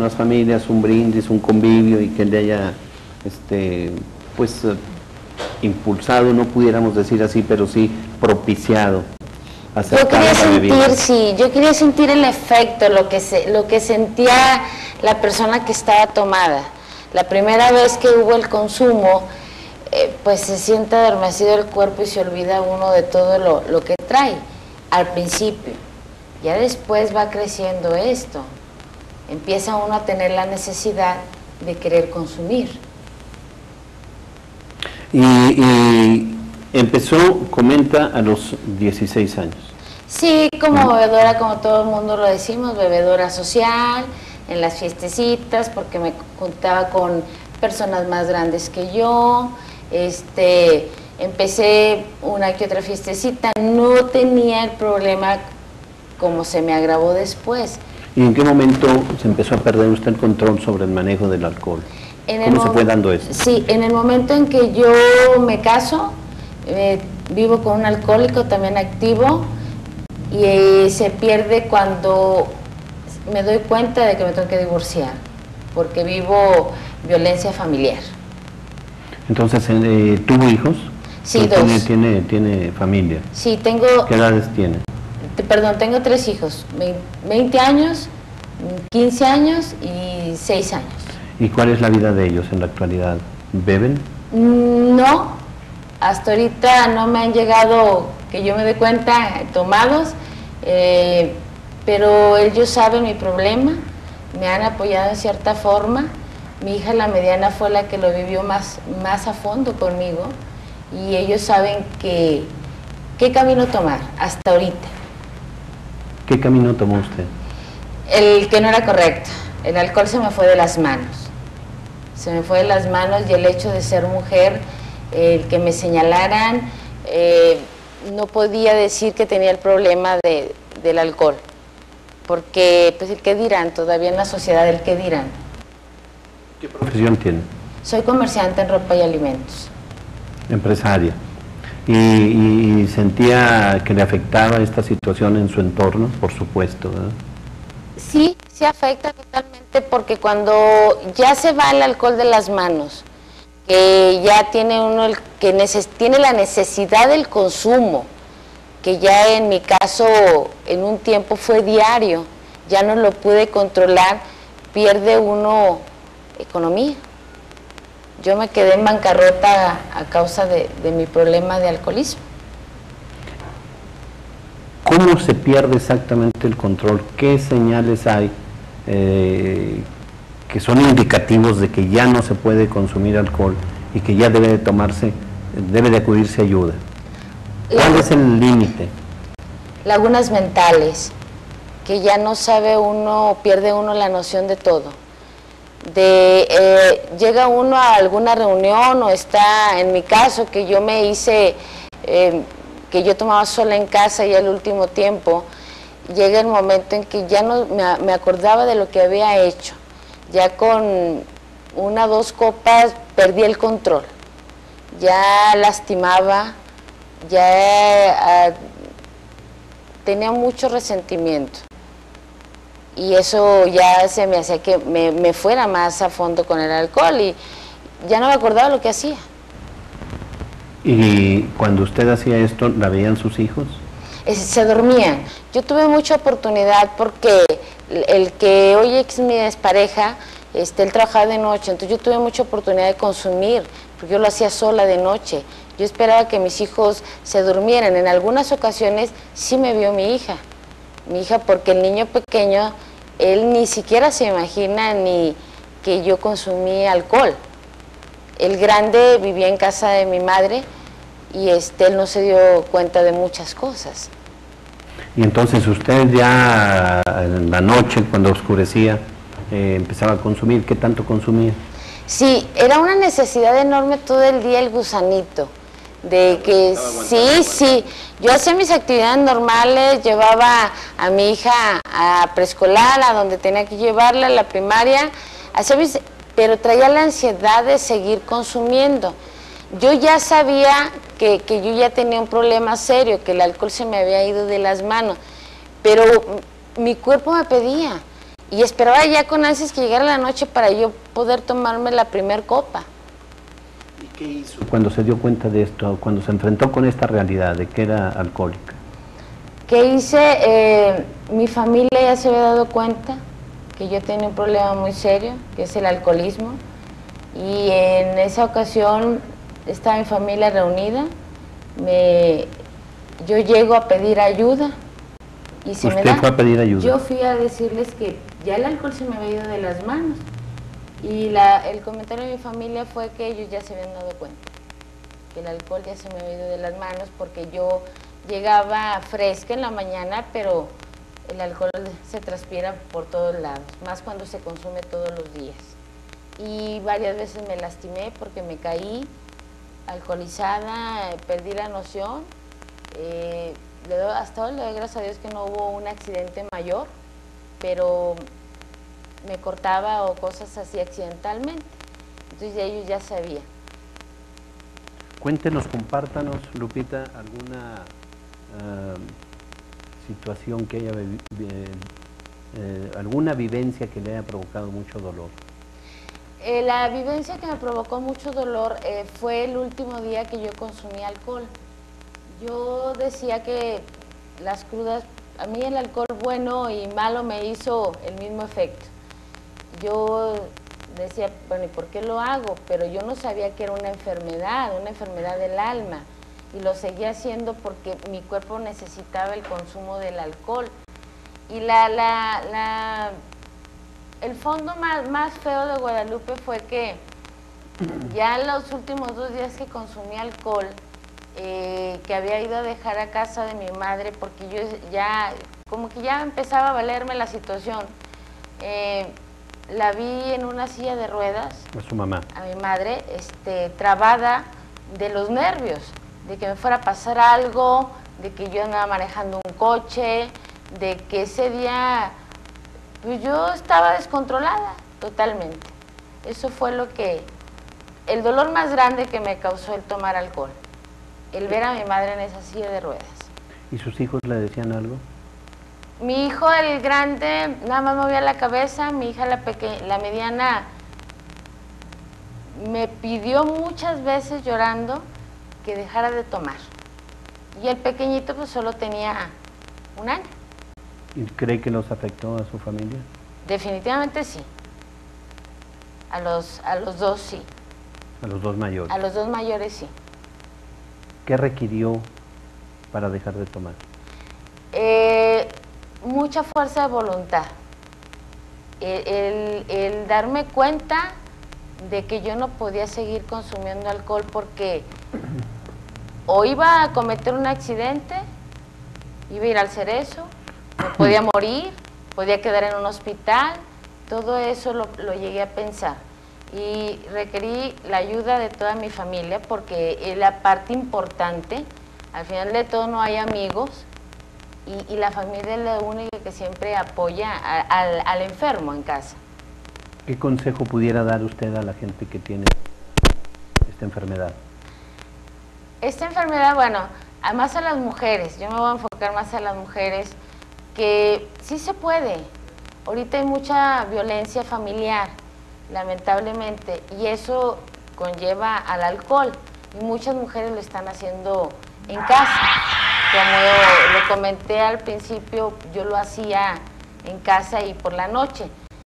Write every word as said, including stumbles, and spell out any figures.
las familias, un brindis, un convivio y que le haya, este, pues, eh, impulsado, no pudiéramos decir así, pero sí propiciado. Yo quería sentir, sí, yo quería sentir el efecto, lo que, se, lo que sentía la persona que estaba tomada. La primera vez que hubo el consumo, eh, pues se siente adormecido el cuerpo y se olvida uno de todo lo, lo que trae al principio. Ya después va creciendo esto, empieza uno a tener la necesidad de querer consumir. Y, y empezó, comenta, a los dieciséis años. Sí, como bebedora, como todo el mundo lo decimos, bebedora social, en las fiestecitas, porque me juntaba con personas más grandes que yo, este, empecé una que otra fiestecita, no tenía el problema como se me agravó después. ¿Y en qué momento se empezó a perder usted el control sobre el manejo del alcohol? En ¿Cómo se fue dando eso? Sí, en el momento en que yo me caso, eh, vivo con un alcohólico también activo, y eh, se pierde cuando me doy cuenta de que me tengo que divorciar, porque vivo violencia familiar. Entonces, eh, ¿tuvo hijos? Sí, dos. Tiene, tiene, tiene familia. Sí, tengo... ¿Qué edades tiene? Perdón, tengo tres hijos, veinte años, quince años y seis años. ¿Y cuál es la vida de ellos en la actualidad? ¿Beben? No, hasta ahorita no me han llegado, que yo me dé cuenta, tomados, eh, pero ellos saben mi problema, me han apoyado en cierta forma. Mi hija, la mediana, fue la que lo vivió más, más a fondo conmigo, y ellos saben que, qué camino tomar hasta ahorita. ¿Qué camino tomó usted? El que no era correcto. El alcohol se me fue de las manos. Se me fue de las manos, y el hecho de ser mujer, el que me señalaran, eh, no podía decir que tenía el problema de, del alcohol. Porque, pues, el qué dirán, todavía en la sociedad, el qué dirán. ¿Qué profesión tiene? Soy comerciante en ropa y alimentos. Empresaria. Y, y sentía que le afectaba esta situación en su entorno, por supuesto, ¿verdad? Sí, sí afecta totalmente, porque cuando ya se va el alcohol de las manos, que ya tiene uno el, que neces, tiene la necesidad del consumo, que ya en mi caso en un tiempo fue diario, ya no lo pude controlar, pierde uno economía. Yo me quedé en bancarrota a, a causa de, de mi problema de alcoholismo. ¿Cómo se pierde exactamente el control? ¿Qué señales hay eh, que son indicativos de que ya no se puede consumir alcohol y que ya debe de tomarse, debe de acudirse ayuda? ¿Cuál La, es el límite? Lagunas mentales, que ya no sabe uno, pierde uno la noción de todo. De, eh, llega uno a alguna reunión, o está, en mi caso, que yo me hice, eh, que yo tomaba sola en casa, y al último tiempo llega el momento en que ya no me, me acordaba de lo que había hecho. Ya con una o dos copas perdí el control, ya lastimaba, ya eh, tenía mucho resentimiento. Y eso ya se me hacía que me, me fuera más a fondo con el alcohol, y ya no me acordaba lo que hacía. ¿Y cuando usted hacía esto, la veían sus hijos? Es, se dormían. Yo tuve mucha oportunidad, porque el, el que hoy es mi expareja, este, él trabajaba de noche, entonces yo tuve mucha oportunidad de consumir, porque yo lo hacía sola de noche. Yo esperaba que mis hijos se durmieran. En algunas ocasiones sí me vio mi hija. Mi hija, porque el niño pequeño, él ni siquiera se imagina ni que yo consumí alcohol. El grande vivía en casa de mi madre, y este, él no se dio cuenta de muchas cosas. Y entonces usted ya en la noche, cuando oscurecía, eh, empezaba a consumir. ¿Qué tanto consumía? Sí, era una necesidad enorme todo el día, el gusanito. De que sí, sí, yo hacía mis actividades normales, llevaba a mi hija a preescolar, a donde tenía que llevarla, a la primaria, hacía mis, pero traía la ansiedad de seguir consumiendo. Yo ya sabía que, que yo ya tenía un problema serio, que el alcohol se me había ido de las manos, pero mi cuerpo me pedía, y esperaba ya con ansias que llegara la noche para yo poder tomarme la primer copa. ¿Y qué hizo cuando se dio cuenta de esto, cuando se enfrentó con esta realidad de que era alcohólica? ¿Qué hice? Eh, mi familia ya se había dado cuenta que yo tenía un problema muy serio, que es el alcoholismo, y en esa ocasión estaba mi familia reunida, me, yo llego a pedir ayuda y se ¿Usted me da. fue a pedir ayuda? Yo fui a decirles que ya el alcohol se me había ido de las manos, y la, el comentario de mi familia fue que ellos ya se habían dado cuenta, que el alcohol ya se me había ido de las manos porque yo llegaba fresca en la mañana, pero el alcohol se transpira por todos lados, más cuando se consume todos los días. Y varias veces me lastimé porque me caí alcoholizada, perdí la noción. Eh, le doy, hasta ahora le doy gracias a Dios que no hubo un accidente mayor, pero me cortaba o cosas así accidentalmente. Entonces ellos ya sabían. Cuéntenos, compártanos, Lupita, alguna uh, situación que haya, eh, eh, alguna vivencia que le haya provocado mucho dolor. Eh, la vivencia que me provocó mucho dolor eh, fue el último día que yo consumí alcohol. Yo decía que las crudas, a mí el alcohol bueno y malo me hizo el mismo efecto. Yo decía, bueno, ¿y por qué lo hago? Pero yo no sabía que era una enfermedad, una enfermedad del alma, y lo seguía haciendo porque mi cuerpo necesitaba el consumo del alcohol. Y la, la, la, el fondo más, más feo de Guadalupe fue que ya en los últimos dos días que consumí alcohol, eh, que había ido a dejar a casa de mi madre, porque yo ya, como que ya empezaba a valerme la situación, eh, la vi en una silla de ruedas. A su mamá. A mi madre, este, trabada de los nervios, de que me fuera a pasar algo, de que yo andaba manejando un coche, de que ese día, pues yo estaba descontrolada totalmente. Eso fue lo que, el dolor más grande que me causó el tomar alcohol, el ver a mi madre en esa silla de ruedas. ¿Y sus hijos le decían algo? Mi hijo, el grande, nada más movía la cabeza. Mi hija, la pequeña, la mediana, me pidió muchas veces llorando que dejara de tomar. Y el pequeñito pues solo tenía un año. ¿Y cree que los afectó a su familia? Definitivamente sí. A los, a los dos sí. A los dos mayores. A los dos mayores sí. ¿Qué requirió para dejar de tomar? Eh, mucha fuerza de voluntad. El, el, el darme cuenta de que yo no podía seguir consumiendo alcohol porque o iba a cometer un accidente, iba a ir al Cerezo, me podía morir, podía quedar en un hospital, todo eso lo, lo llegué a pensar. Y requerí la ayuda de toda mi familia porque es la parte importante. Al final de todo no hay amigos y, y la familia es la única que siempre apoya a, al, al enfermo en casa. ¿Qué consejo pudiera dar usted a la gente que tiene esta enfermedad? Esta enfermedad, bueno, además a las mujeres, yo me voy a enfocar más a las mujeres, que sí se puede. Ahorita hay mucha violencia familiar, lamentablemente, y eso conlleva al alcohol, y muchas mujeres lo están haciendo en casa. Como lo comenté al principio, yo lo hacía en casa y por la noche.